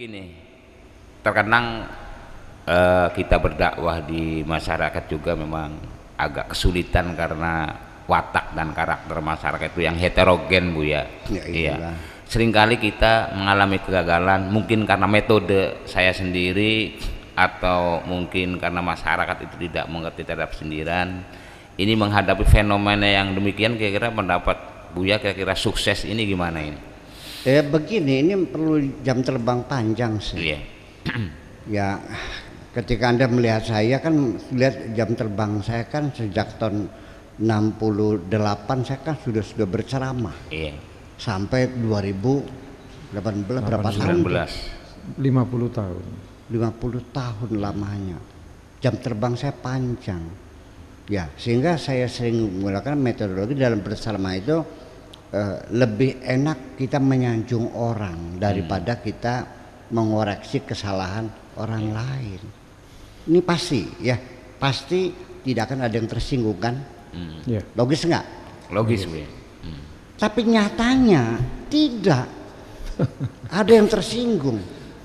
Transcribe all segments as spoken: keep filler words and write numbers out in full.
Begini, terkadang eh, kita berdakwah di masyarakat juga memang agak kesulitan karena watak dan karakter masyarakat itu yang heterogen, Bu ya. Ya, iya. Seringkali kita mengalami kegagalan mungkin karena metode saya sendiri atau mungkin karena masyarakat itu tidak mengerti terhadap sindiran. Ini menghadapi fenomena yang demikian, kira-kira pendapat Buya kira-kira sukses ini gimana ini? Eh begini, ini perlu jam terbang panjang sih. Iya. Ya, ketika Anda melihat saya kan lihat jam terbang saya kan sejak tahun enam puluh delapan saya kan sudah sudah berceramah. Iya. Sampai dua ribu delapan belas berapa tahun? lima puluh tahun. lima puluh tahun lamanya. Jam terbang saya panjang. Ya, sehingga saya sering menggunakan metodologi dalam berceramah itu Uh, lebih enak kita menyanjung orang daripada hmm. kita mengoreksi kesalahan orang yeah. lain. Ini pasti ya, pasti tidak akan ada yang tersinggung kan? Hmm. Yeah. Logis nggak? Logis, Bu. Hmm. Tapi nyatanya tidak ada yang tersinggung.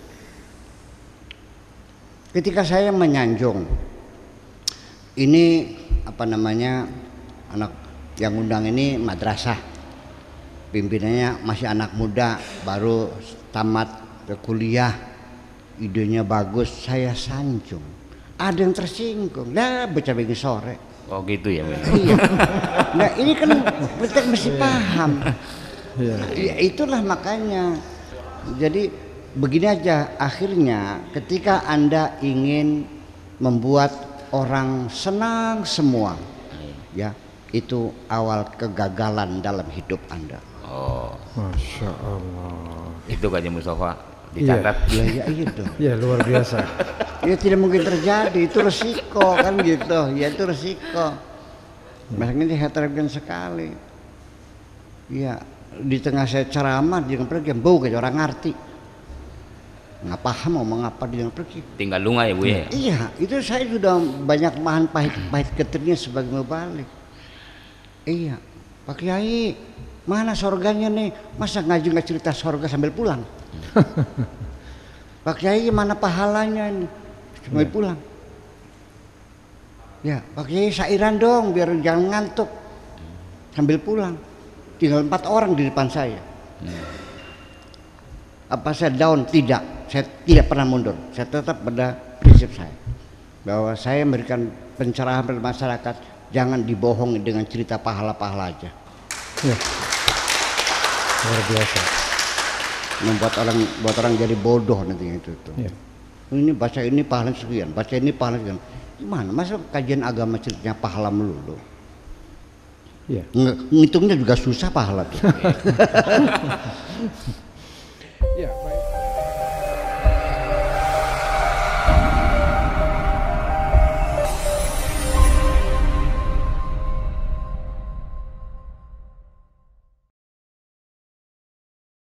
Ketika saya menyanjung, ini apa namanya, anak yang undang ini madrasah. Pimpinannya masih anak muda, baru tamat ke kuliah, idenya bagus, saya sanjung. Ada yang tersinggung, lah baca begini sore. Oh gitu ya. Iya. Nah ini kan kita mesti paham. Ya, itulah makanya. Jadi begini aja, akhirnya ketika Anda ingin membuat orang senang semua, ya itu awal kegagalan dalam hidup Anda. Oh, Masya Allah. Itu Kaji Mustafa dicatat. Iya, iya, iya itu. Ya luar biasa. Ya tidak mungkin terjadi, itu resiko kan gitu. Ya itu resiko. Makanya ini heterogen sekali. Iya, di tengah saya ceramah dia pergi, bau kayak orang ngerti. Nggak paham mau mengapa dia pergi. Tinggal lunga ya, Bu ya. Iya, itu saya sudah banyak mahan pahit-pahit getirnya sebagai mubalik. Iya, Pak Kiai, mana sorganya nih? Masa ngaji nggak cerita sorga sambil pulang? Pak Kiai mana pahalanya nih? Sambil ya. pulang. Ya, Pak Kiai sairan dong biar jangan ngantuk. Sambil pulang. Tinggal empat orang di depan saya. Hmm. Apa saya down? Tidak. Saya tidak pernah mundur. Saya tetap pada prinsip saya bahwa saya memberikan pencerahan pada masyarakat. Jangan dibohongi dengan cerita pahala-pahala aja. Ya. Luar biasa. Membuat orang buat orang jadi bodoh nanti itu tuh. Ya. Ini baca ini pahala sekian, baca ini pahala sekian. Gimana? Masa kajian agama ceritanya pahala melulu? Ya. Ngitungnya juga susah pahala tuh. Ya, baik.